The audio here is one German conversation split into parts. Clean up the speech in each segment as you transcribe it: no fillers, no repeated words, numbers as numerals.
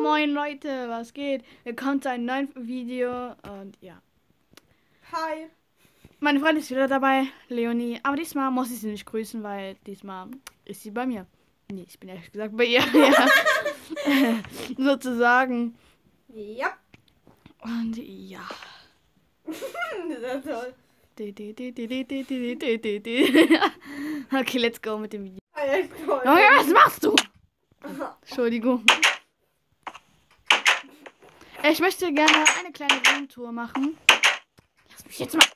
Moin Leute, was geht? Willkommen zu einem neuen Video und ja. Hi. Meine Freundin ist wieder dabei, Leonie. Aber diesmal muss ich sie nicht grüßen, weil diesmal ist sie bei mir. Nee, ich bin ehrlich gesagt bei ihr. Ja. Sozusagen. Ja. Und ja. Das ist toll. Okay, let's go mit dem Video. Echt toll. Junge, was machst du? Entschuldigung. Ich möchte gerne eine kleine Roomtour machen. Lass mich jetzt mal.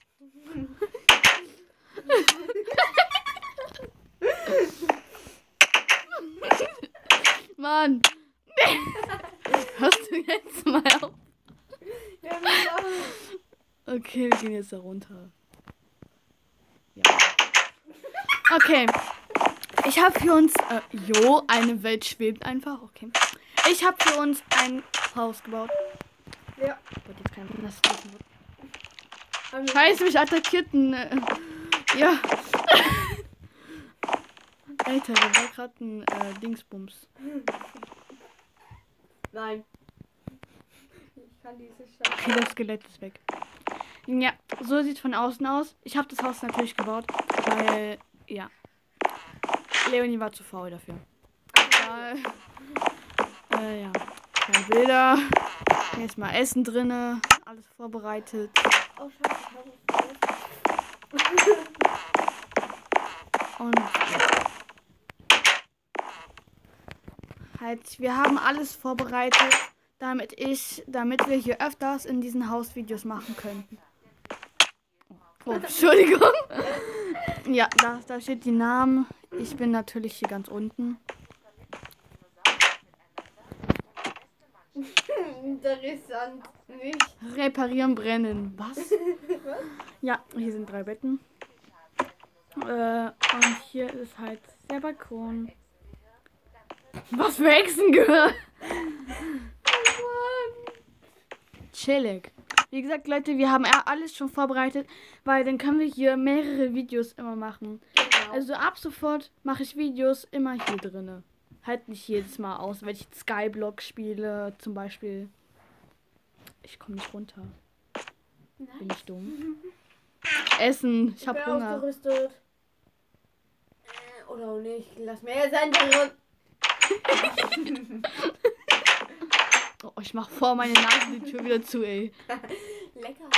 Mann. Hörst du jetzt mal auf? Ja, Okay, wir gehen jetzt da runter. Ja. Okay. Ich habe für uns... eine Welt schwebt einfach. Okay. Ich habe für uns ein Haus gebaut. Ja. Wird jetzt kein nass wird. Scheiße, mich attackierten. Ja. Alter, da war gerade ein Dingsbums. Nein. Ich kann diese Scheiße. Okay, das Skelett ist weg. Ja, so sieht es von außen aus. Ich habe das Haus natürlich gebaut, weil, ja, Leonie war zu faul dafür. Ja, keine Bilder. Hier ist mal Essen drinne, alles vorbereitet. Oh, scheiße. Und halt, wir haben alles vorbereitet, damit wir hier öfters in diesen Hausvideos machen könnten. Oh, Entschuldigung. Ja, da steht die Namen. Ich bin natürlich hier ganz unten. Interessant. Nicht. Reparieren, brennen. Was? Ja, hier sind 3 Betten. Und hier ist halt der Balkon. Was für Hexen gehört? Chillig. Wie gesagt, Leute, wir haben alles schon vorbereitet, weil dann können wir hier mehrere Videos immer machen. Genau. Also ab sofort mache ich Videos immer hier drinne. Halt nicht jedes Mal aus, wenn ich Skyblock spiele, zum Beispiel. Ich komme nicht runter. Nein. Bin ich dumm? Essen, ich habe Hunger. Ausgerüstet. Oder auch nicht. Lass mir jetzt einfach. Oh, ich mach vor meine Nase die Tür wieder zu, ey. Lecker.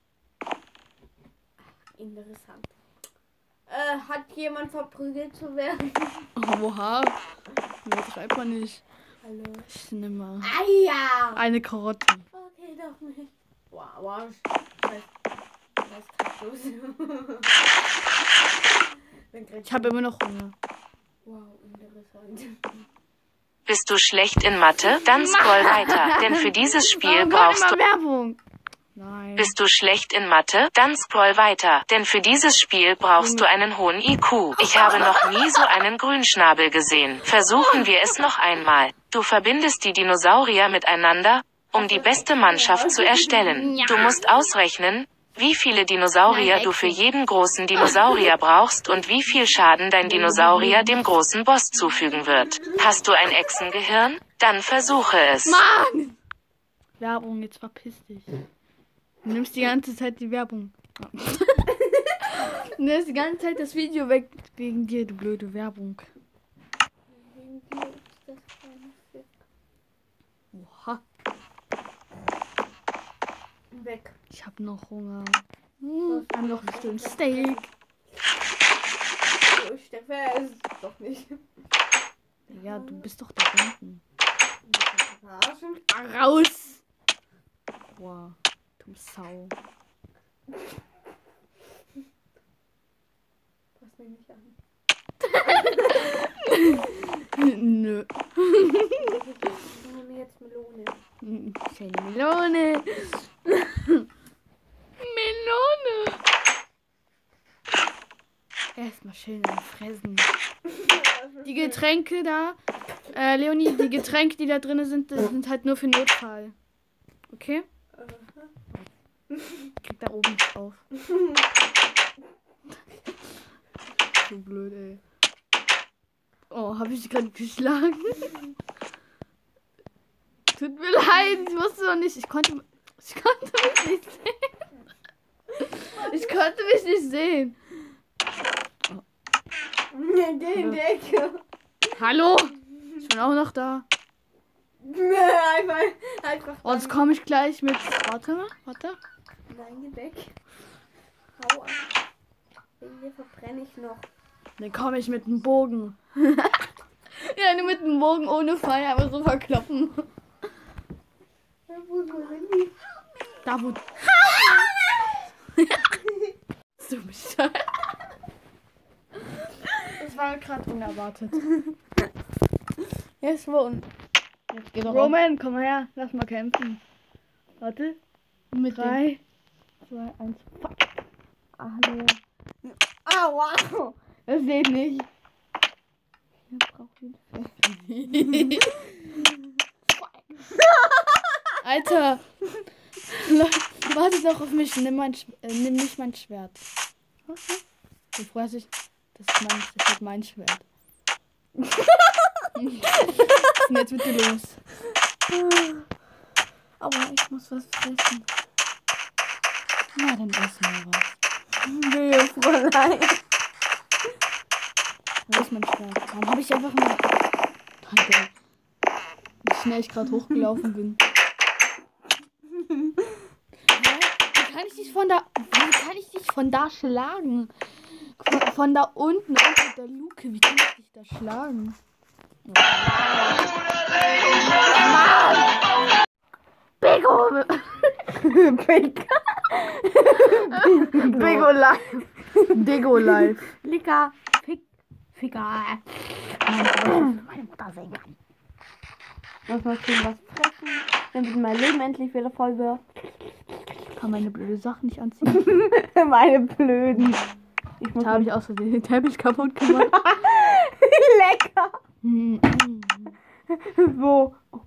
Interessant. Hat jemand verprügelt zu werden? Oh, oha. Nee, schreibt man nicht. Hallo. Ich nehme mal Ja. eine Karotte. Okay, doch nicht. Wow. Was Kaktus. Ich habe immer noch Hunger. Wow, interessant. Bist du schlecht in Mathe? Dann scroll weiter, denn für dieses Spiel brauchst du... Werbung. Nein. Bist du schlecht in Mathe? Dann scroll weiter, denn für dieses Spiel brauchst du einen hohen IQ. Ich habe noch nie so einen Grünschnabel gesehen. Versuchen wir es noch einmal. Du verbindest die Dinosaurier miteinander, um die beste Mannschaft zu erstellen. Du musst ausrechnen, wie viele Dinosaurier du für jeden großen Dinosaurier brauchst und wie viel Schaden dein Dinosaurier dem großen Boss zufügen wird. Hast du ein Echsengehirn? Dann versuche es. Mann! Werbung, jetzt verpiss dich. Du nimmst die ganze Zeit die Werbung. Du nimmst die ganze Zeit das Video weg wegen dir, du blöde Werbung. Oha. Weg. Ich hab noch Hunger. Dann noch ein Stück Steak. So, ich stecke fest. Doch nicht. Ja, du bist doch da unten. Verarschen? Raus! Boah, du Sau. Pass mich nicht an. Nö. Ich nehme jetzt Melone. Schöne Melone. Melone. Erstmal schön am Fressen. Die Getränke da, Leonie, die Getränke, die da drin sind, das sind halt nur für Notfall. Okay? Krieg da oben nicht auf. So blöd, ey. Oh, habe ich gerade geschlagen? Tut mir leid, ich wusste noch nicht. Ich konnte mich nicht sehen. Ich konnte mich nicht sehen. Geh in die Ecke. Hallo? Ich bin auch noch da. Einfach. Oh, jetzt komme ich gleich mit. Warte. Nein, geh weg. Hau ab. Hier verbrenne ich noch. Dann komme ich mit dem Bogen. Ja, nur mit dem Bogen ohne Feuer, aber so verkloppen. Wo sind die? Da wo. Du bist das war gerade unerwartet. Jetzt wo? Jetzt geht doch Roman, komm mal her, lass mal kämpfen. Warte. mit 3, 2, 1. Fuck. Hallo. Wow. Das geht nicht. Hier braucht Hilfe. Alter. Warte doch auf mich. Nimm nicht mein Schwert. Okay. Ich weiß nicht. Das wird mein Schwert. Was ist denn jetzt mit dir los? Aber ich muss was fressen. Na, dann essen wir was. Nee, Fräulein. Wo ist mein Schwert? Warum habe ich einfach mal... Alter. Wie schnell ich gerade hochgelaufen bin. Wie kann ich dich von da schlagen? Von da unten, unter der Luke. Wie kann ich dich da schlagen? Mann! Bego! Bego live! Dego live! Licker. Ficker. Meine Mutter sehen kann. Muss mal schön was fressen, damit mein Leben endlich wieder voll wird. Kann meine blöde Sachen nicht anziehen. Meine Blöden. Jetzt habe ich außerdem den Teppich kaputt gemacht. Lecker. Wo? Oh,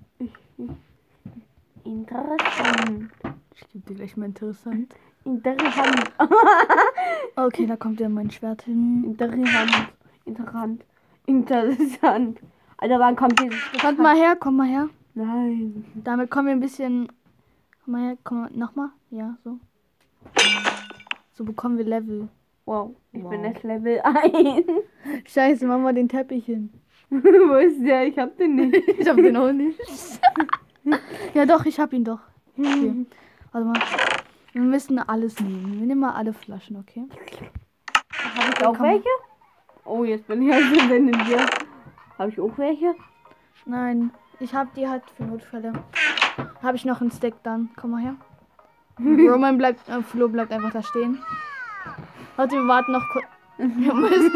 interessant. Ich gebe dir gleich mal interessant. Interessant. Okay, da kommt ja mein Schwert hin. Interessant. Alter, wann kommt dieses Stück? Komm mal her. Nein. Damit kommen wir ein bisschen... Komm mal her, nochmal. Ja, so. So bekommen wir Level. Wow, ich Wow. bin jetzt Level 1. Scheiße, machen wir den Teppich hin. Wo ist der? Ich hab den nicht. Ich hab den auch nicht. Ja doch, ich hab ihn doch. Hier. Warte mal. Wir müssen alles nehmen. Wir nehmen mal alle Flaschen, okay? Habe ich auch welche? Oh, jetzt bin ich halt in dir. Habe ich auch welche? Nein, ich hab die halt für Notfälle. Habe ich noch einen Stack dann. Komm mal her. Roman Flo bleibt einfach da stehen. Warte, wir warten noch kurz. Wir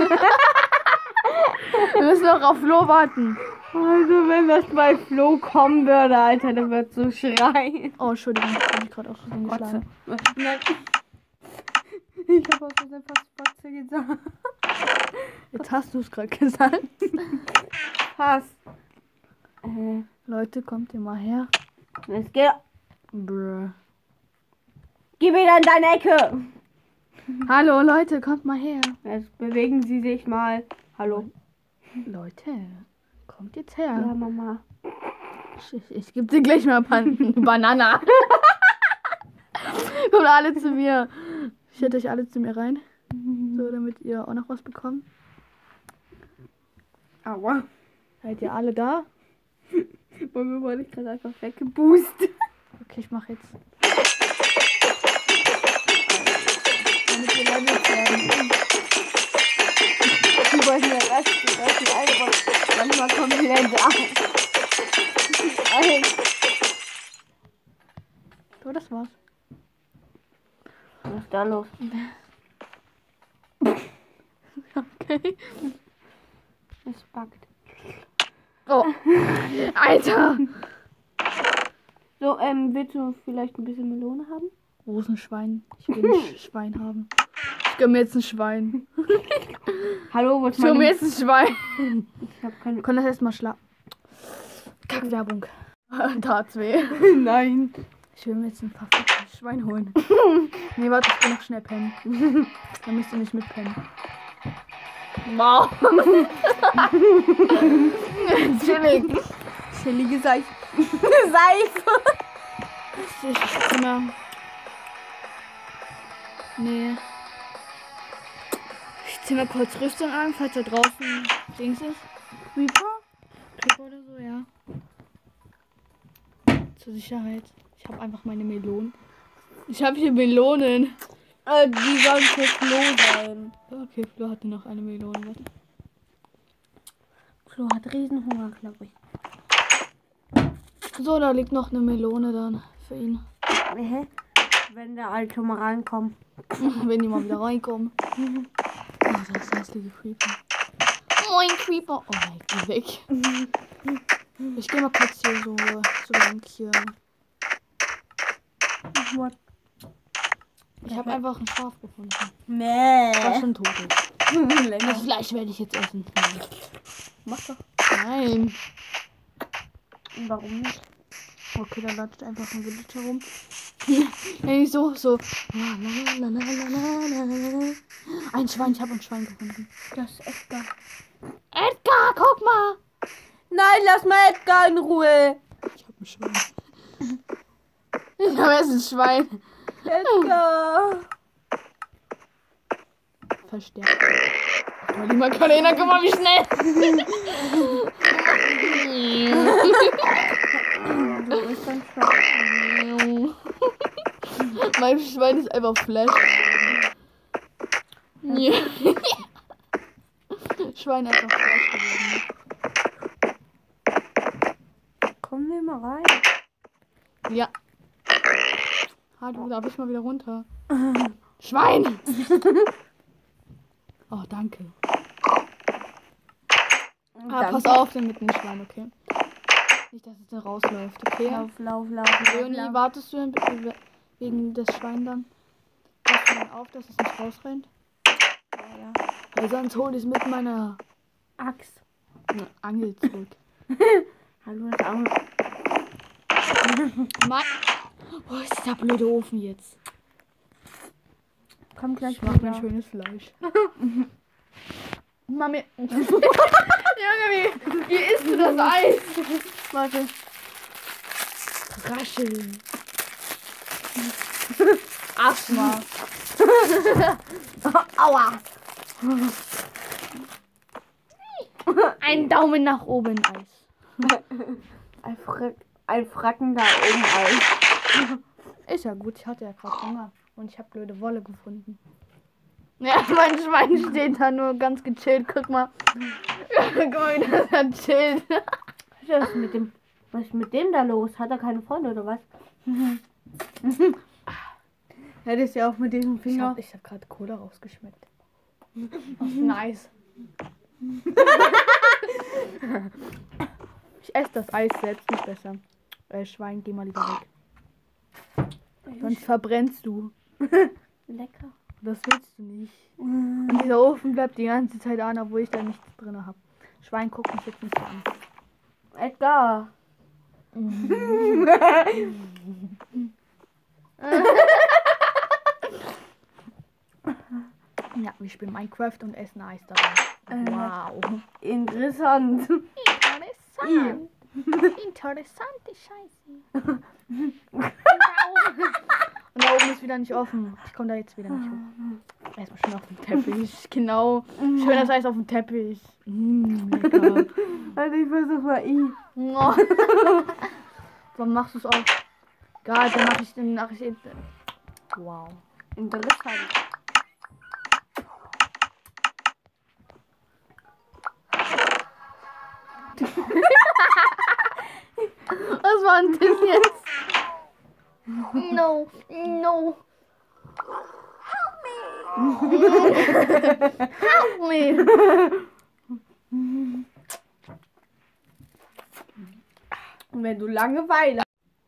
müssen noch auf Flo warten. Also, wenn das bei Flo kommen würde, Alter, der wird so schreien. Oh, Entschuldigung, ich habe mich gerade auch schon geschlagen. Nein. Ich habe aus Versehen fast Fotze gesagt. Jetzt hast du es gerade gesagt. Fast. Leute, kommt ihr mal her. Jetzt geh. Brr. Geh wieder in deine Ecke. Hallo Leute, kommt mal her. Jetzt bewegen Sie sich mal. Hallo. Leute, kommt jetzt her. Ja, Mama. Ich gebe dir gleich mal Banana. Kommt alle zu mir. Ich hätte euch alle zu mir rein. So, damit ihr auch noch was bekommt. Aua. Seid ihr alle da? Bei mir wurde ich gerade einfach weggeboost. Okay, ich mache jetzt. Damit ihr Level werden. Die wollten ja erst einfach. Manchmal kommen die Länder an. So, das war's. Was ist da los? Okay. Es backt. Oh. Alter! So, willst du vielleicht ein bisschen Melone haben? Rosenschwein. Ich will ein Schwein haben. Ich gönn mir jetzt ein Schwein. Hallo, was Ich gönn mir jetzt ein Schwein. Ich hab keine. Können das erstmal schlafen? Kackwerbung. Da hat's weh. Nein. Ich will mir jetzt ein verficktes Schwein holen. Nee, warte, ich will noch schnell pennen. Dann müsst ihr nicht mitpennen. Wow. Chillig. Chillige sag ich. Seife. Ich immer. Nee. Ich zieh mal kurz Rüstung an, falls da draußen Dings ist. Creeper oder so, ja. Zur Sicherheit. Ich habe einfach meine Melonen. Ich habe hier Melonen. Die sollen für Flo sein. Okay, Flo hatte noch eine Melone. Warte. Flo hat Riesenhunger, glaube ich. So, da liegt noch eine Melone dann für ihn. Hä? Wenn der Alte mal reinkommt. Wenn die mal wieder reinkommen. Oh, das ist hässliche Creeper. Moin, Creeper. Oh mein Gott, weg. Ich gehe mal kurz hier so lang hier. Ich habe einfach ein Schaf gefunden. Nee. Was schon tot ist. Das Fleisch werde ich jetzt essen. Mach doch. Nein. Warum nicht? Okay, dann latscht einfach ein Villager rum. Hey, so. Ein Schwein, ich habe ein Schwein gefunden. Das ist Edgar. Edgar, guck mal. Nein, lass mal Edgar in Ruhe. Ich habe ein Schwein. Ich habe erst ein Schwein. Edgar. Verstärkt. Mal die Macarena, guck mal, wie schnell. Du bist ein Schwein. Mein Schwein ist einfach Flash. Ja. Schwein einfach Flash geworden. Komm nicht mal rein. Ja. Hallo, darf ich mal wieder runter? Schwein! Oh, danke. Pass auf, denn mit dem Schwein, okay? Nicht, dass es da rausläuft, okay? Lauf. Leonie, wartest du denn bitte wegen des Schwein dann? Passt du dann auf, dass es nicht rausrennt? Ja. Weil sonst hol ich es mit meiner Axt. Angel zurück. Hallo, das Auge. Mann! Wo ist der blöde Ofen jetzt? Komm gleich Ich mach mir wieder. ein schönes Fleisch. Mami. Junge, wie isst du das Eis? Warte. Rascheln. Asthma. Aua. Ein Daumen nach oben Eis. Ein Fracken da oben Eis. Ist ja gut, ich hatte ja gerade Hunger. Und ich habe blöde Wolle gefunden. Ja, mein Schwein steht da nur ganz gechillt. Guck mal. Guck mal, wie das da chillt. Was ist mit dem da los? Hat er keine Freunde oder was? Hättest ja auch mit diesem Finger. Ich hab gerade Cola rausgeschmeckt. Aus dem Eis. Ich esse das Eis selbst nicht besser. Schwein, geh mal lieber weg. Sonst verbrennst du. Lecker. Das willst du nicht. Und dieser Ofen bleibt die ganze Zeit an, obwohl ich da nichts drin habe. Schwein, guck mich jetzt nicht so an. Edgar. Ja, wir spielen Minecraft und essen Eis dabei. Wow. Interessant. Interessant. Interessante Scheiße. Und da oben ist wieder nicht offen. Ich komme da jetzt wieder nicht hoch. Erstmal schön auf dem Teppich. Genau. Schön das Eis auf dem Teppich. Lecker. Also ich versuch mal Oh. Warum machst du es auch? Egal, dann mache ich den Nachricht. Wow. Interessant. Was war denn das jetzt? No. Help me. Wenn du Langeweile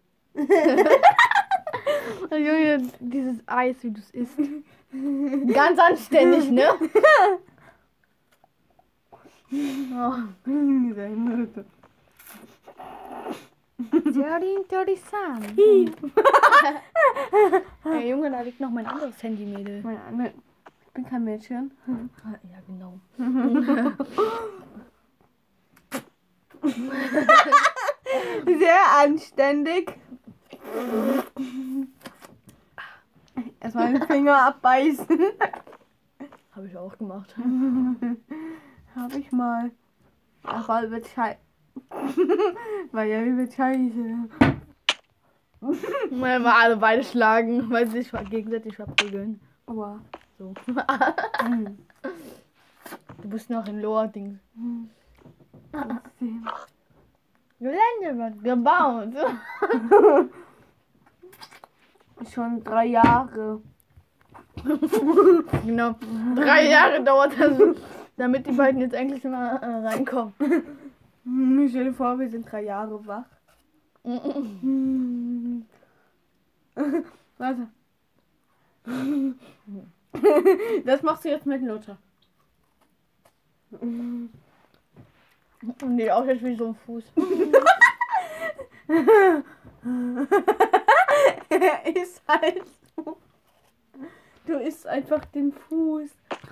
Junge, dieses Eis, wie du es isst. Ganz anständig, ne? Oh. Interessant. Ey, Junge, da liegt noch mein anderes Handy, Mädel. Ich bin kein Mädchen. Ja, genau. Sehr anständig. Erstmal den Finger abbeißen. Habe ich auch gemacht. Hab ich mal. Ach, weil wird scheiße. Weil ja wird scheiße. Weil wir alle beide schlagen, weil sie sich gegenseitig verprügeln. Aua. So. Du bist noch in Loa-Dings. Gelände wird gebaut. Schon 3 Jahre. Genau. 3 Jahre dauert das, damit die beiden jetzt endlich mal reinkommen. Stell dir vor, wir sind 3 Jahre wach. Warte. Das machst du jetzt mit Luther. Und die auch jetzt wie so ein Fuß. Er ist halt so. Du isst einfach den Fuß.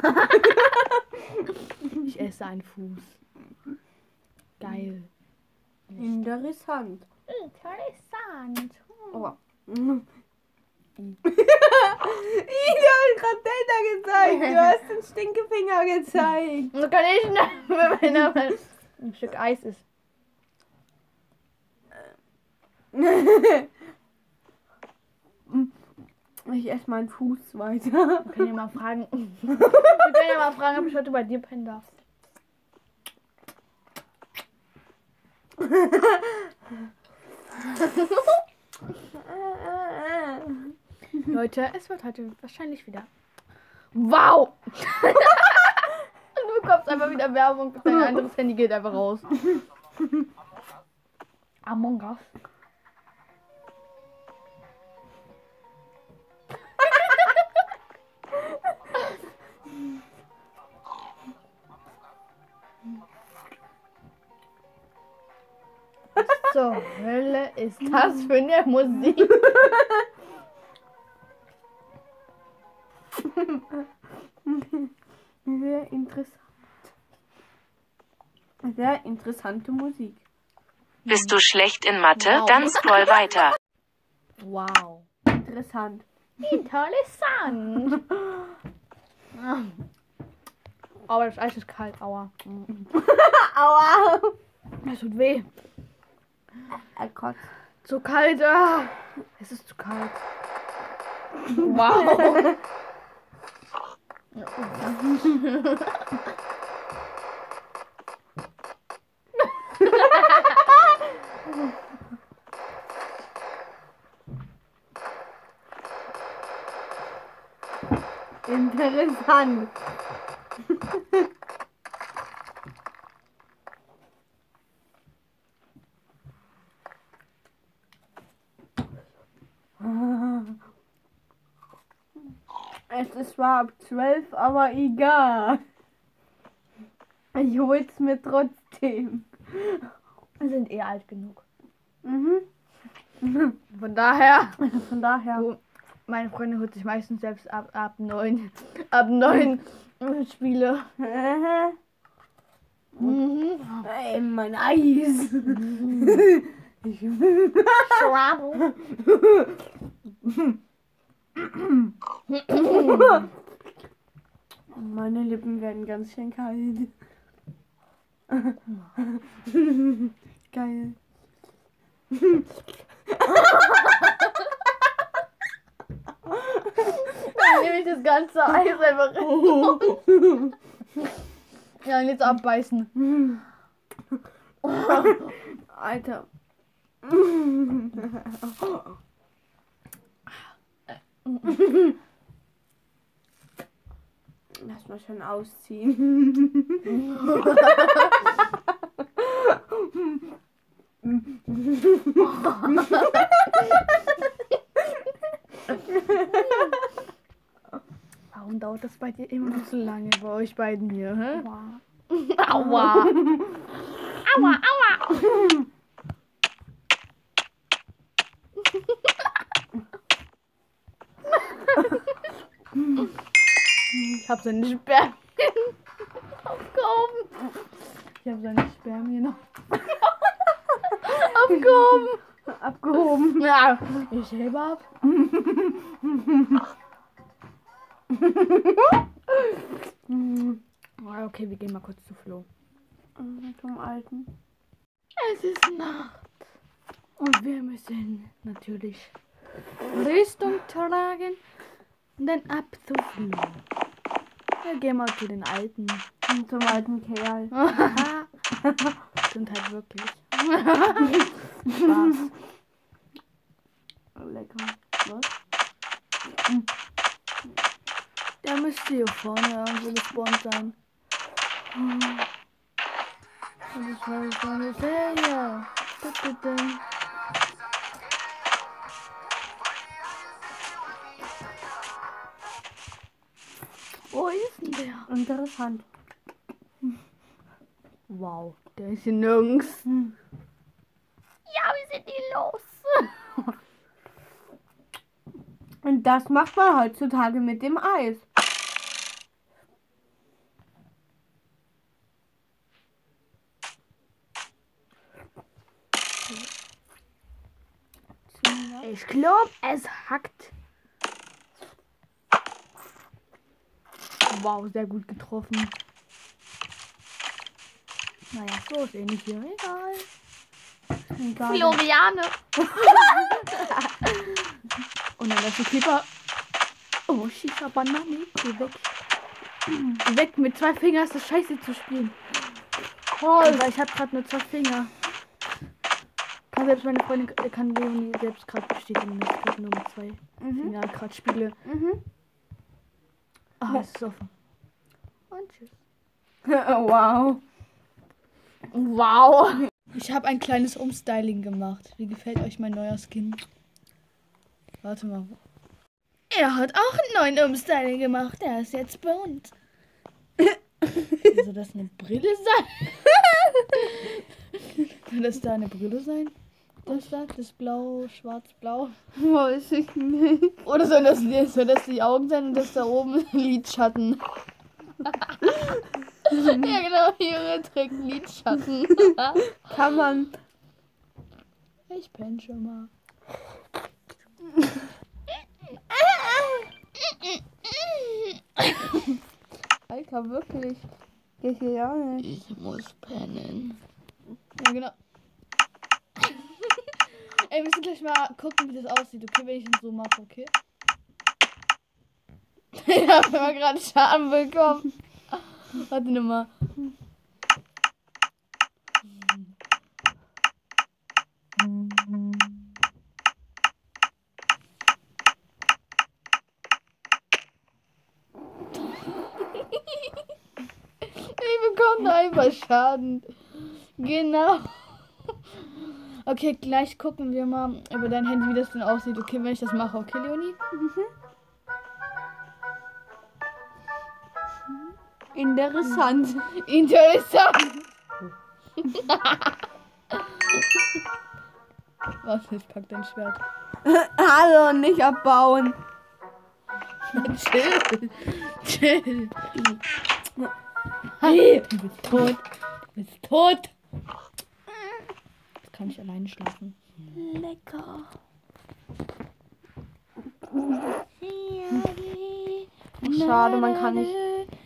Ich esse einen Fuß. Geil. Interessant. Interessant. Oh. Ida hat gerade Delta gezeigt. Du hast den Stinkefinger gezeigt. So kann ich nicht, wenn ein Stück Eis ist. Ich esse meinen Fuß weiter. Wir können ja mal fragen, ob ich heute bei dir pennen darf. Leute, es wird heute wahrscheinlich wieder. Wow! Du bekommst einfach wieder Werbung, dein anderes Handy geht einfach raus. Among Us. Was zur Hölle ist das für eine Musik? Sehr interessant. Sehr interessante Musik. Bist du schlecht in Mathe? Wow. Dann scroll weiter. Wow. Interessant. Interessant. Aber das Eis ist kalt, aua. Aua! Das tut weh. Er kotzt. Zu kalt, ah. Es ist zu kalt. Wow. Interessant. Es ist zwar ab 12, aber egal. Ich hol's mir trotzdem. Wir sind eh alt genug. Mhm. Von daher. Von daher. So, meine Freundin holt sich meistens selbst ab 9. Ab 9 Spiele. Mhm. Ey, mein Eis. Trouble. Meine Lippen werden ganz schön kalt. Geil. Dann nehme ich das ganze Eis einfach ja, und jetzt abbeißen. Alter. Lass mal schon ausziehen. Warum dauert das bei dir immer noch so lange, bei euch beiden hier? Hä? Aua. Aua. Aua, aua. Ich habe seine Spermien aufgehoben. Ich habe seine Spermien noch Abgehoben. Abgehoben. Ja, ich hebe ab. Okay, wir gehen mal kurz zu Flo. Zum Alten. Es ist Nacht. Und wir müssen natürlich Rüstung tragen und dann ab zu Flo. Wir gehen mal zu den Alten. Und zum alten Kerl. Stimmt halt wirklich. Spaß. Lecker. Was? Der müsste hier vorne irgendwo gespawnt sein. Und ich weiß seine Serie. Wo ist denn der? Interessant. Wow, der ist hier nirgends. Ja, wie sind die los? Und das macht man heutzutage mit dem Eis. Ich glaube, es hackt. Wow, sehr gut getroffen. Naja, so ist ähnlich hier. Egal. Floriane. Und dann ist die Keeper. Oh, Shisha Banane. Geh weg. Weg, mit 2 Fingern ist das scheiße zu spielen. Weil ich habe gerade nur 2 Finger. Kann selbst meine Freundin, kann Leonie selbst gerade bestätigen, dass ich gerade nur mit 2 Fingern gerade spiele. Ah, es ist offen. Und tschüss. Wow. Wow. Ich habe ein kleines Umstyling gemacht. Wie gefällt euch mein neuer Skin? Warte mal. Er hat auch einen neuen Umstyling gemacht. Er ist jetzt bunt. Soll das eine Brille sein? Soll das da eine Brille sein? Das da, das Blau, Schwarz-Blau. Weiß ich nicht. Oder soll das die Augen sein und das da oben Lidschatten? Ja genau, Junge trägt Lidschatten. Kann man. Ich penne schon mal. Alter, wirklich. Geht hier ja nicht. Ich muss pennen. Ja genau. Ey, wir müssen gleich mal gucken, wie das aussieht, okay, wenn ich ihn so mache, okay? Ich habe immer gerade Schaden bekommen. Warte nochmal. Ich bekomme einfach Schaden. Genau. Okay, gleich gucken wir mal über dein Handy, wie das denn aussieht. Okay, wenn ich das mache. Okay, Leonie? Interessant. Interessant. Warte, ich pack dein Schwert. Hallo, nicht abbauen. Chill. Chill. Hey, du bist tot. Du bist tot. Jetzt kann ich alleine schlafen. Lecker. Schade, man kann nicht.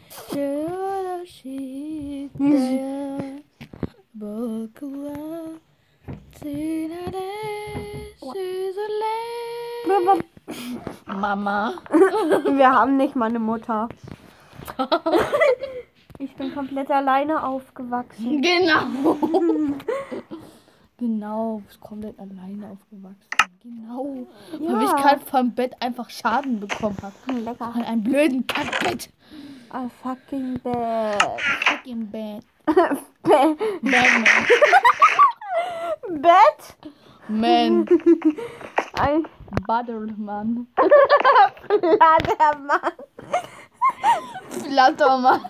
Mama. Wir haben nicht mal eine Mutter. Ich bin komplett alleine aufgewachsen. Genau. Genau, ist komplett alleine aufgewachsen. Genau. Ja. Weil ich gerade vom Bett einfach Schaden bekommen habe. Lecker. Von einem blöden Kackbett. A fucking bed. Fucking Bett. Bed. Batman. Bett? Man. Ein Buttermann. Flattermann. Flattermann.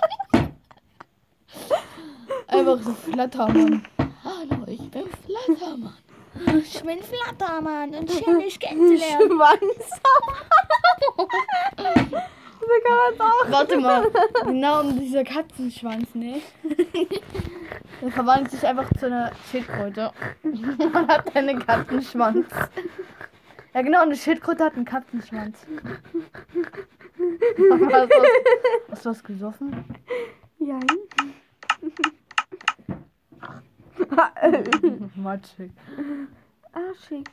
Einfach so Flattermann. Hallo, ich bin Flattermann. Ich bin Flattermann und schön dich kennenzulernen. Schwanz. Da kann man auch. Warte mal. Genau um dieser Katzenschwanz, ne? Der verwandelt sich einfach zu einer Schildkröte. Man hat einen Katzenschwanz. Ja genau, eine Schildkröte hat einen Katzenschwanz. Hast du was gesoffen? Ja. Matschig. Arschig.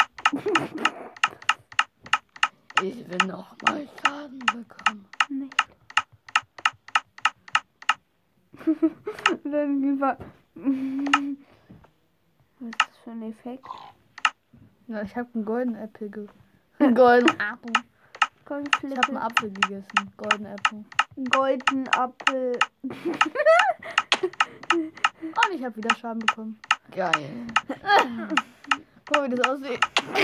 Ich will noch mal Schaden bekommen. Nicht. Dann über. Was ist das für ein Effekt? Ja, ich habe einen goldenen Apfel Einen goldenen Apfel. Ich habe einen Goldflippe. Apfel gegessen. Golden Apfel. Golden Apfel. Und ich habe wieder Schaden bekommen. Geil. Guck mal, wie das aussieht.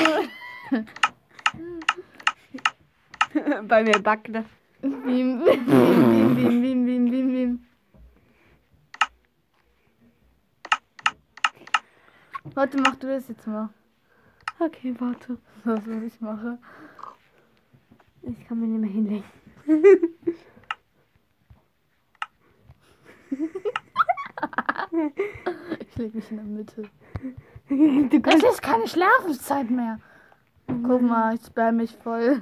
Bei mir backt das. Bim, bim, bim, bim, bim, bim, bim, bim. Warte, mach du das jetzt mal. Okay, warte. Was soll ich machen? Ich kann mich nicht mehr hinlegen. Ich leg mich in der Mitte. Du Es kannst. ist keine Schlafenszeit mehr. Guck mal, ich sperr mich voll.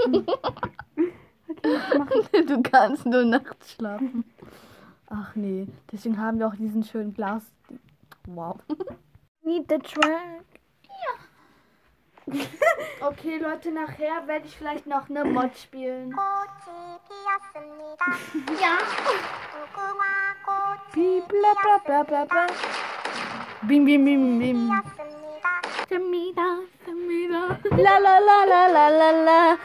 Du kannst nur nachts schlafen. Ach nee, deswegen haben wir auch diesen schönen Glas. Wow. Need the track. Ja. Okay, Leute, nachher werde ich vielleicht noch eine Mod spielen. Ja. Bla bla bla bla bla. Bim bim bim bim. Samida, Samida. La la la la la la la.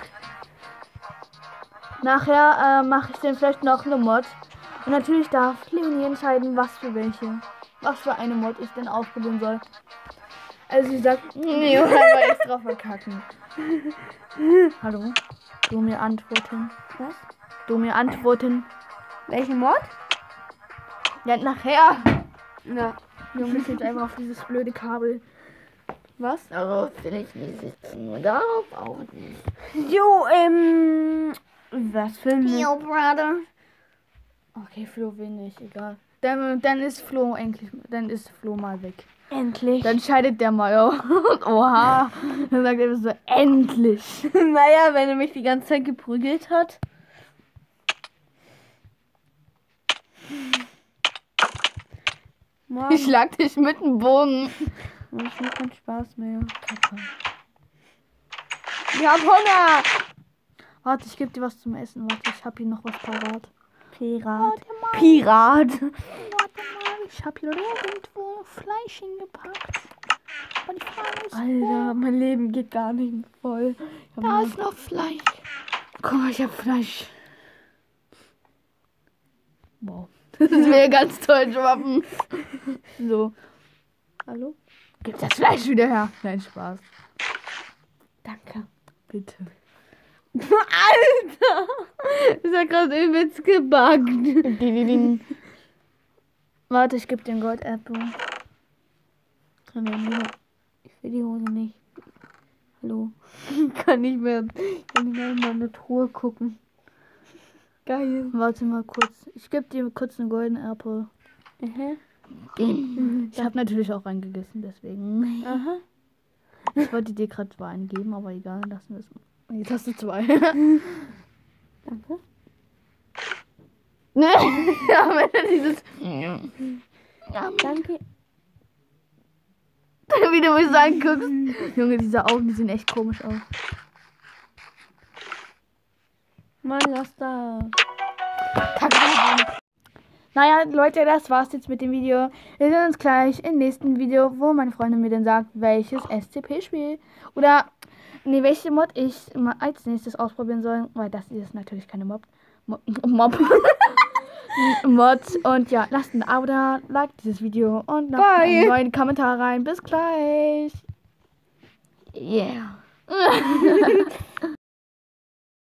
Nachher mache ich dann vielleicht noch eine Mod. Und natürlich darf Leonie entscheiden, was für eine Mod ich denn ausprobieren soll. Also sie sagt, nee, aber extra verkacken. Hallo? Du mir antworten. Was? Du mir antworten. Welchen Mod? Ja, nachher. Ja. Wir müssen jetzt einfach auf dieses blöde Kabel. Was? Darauf will ich nicht sitzen. Und darauf auch nicht. Jo, was für ein. Yo, brother. Okay, Flo will nicht, egal. Dann ist Flo mal weg. Endlich. Dann scheidet der mal auf. Oha. Dann sagt er so, endlich. Naja, wenn er mich die ganze Zeit geprügelt hat. Mann, Ich schlag dich mit dem Bogen. ich hab keinen Spaß mehr. Kacke. Ich hab Hunger. Warte, ich gebe dir was zum Essen. Warte, ich hab hier noch was parat. Pirat. Warte mal. Pirat. Warte mal, ich hab hier irgendwo Fleisch hingepackt. Aber die Frage ist, Alter, mein Leben geht gar nicht mehr voll. Ich hab da nur- ist noch Fleisch. Guck mal, ich hab Fleisch. Wow. Das wäre ganz toll, Schwappen. So. Hallo? Gib das Fleisch wieder her. Nein, Spaß. Danke. Bitte. Alter! Das hat gerade übelst gebackt. Warte, ich gebe den Gold Apple. Ich will die Hose nicht. Hallo. Ich kann nicht mehr in meine Truhe gucken. Geil. Warte mal kurz. Ich gebe dir kurz einen Golden Apple. Aha. Ich habe natürlich auch reingegessen, deswegen. Aha. Ich wollte dir gerade 2 eingeben, aber egal, lassen wir es mal. Jetzt hast du 2. Danke. Ne? Ja, wenn du dieses. Danke. Wie du mich so anguckst. Junge, diese Augen, die sehen echt komisch aus. Mann, lass da. Naja, Leute, das war's jetzt mit dem Video. Wir sehen uns gleich im nächsten Video, wo meine Freundin mir dann sagt, welches SCP-Spiel oder welche Mod ich mal als nächstes ausprobieren soll, weil das ist natürlich keine Mod. Mods. Und ja, lasst ein Abo da, like dieses Video und noch einen neuen Kommentar rein. Bis gleich. Yeah.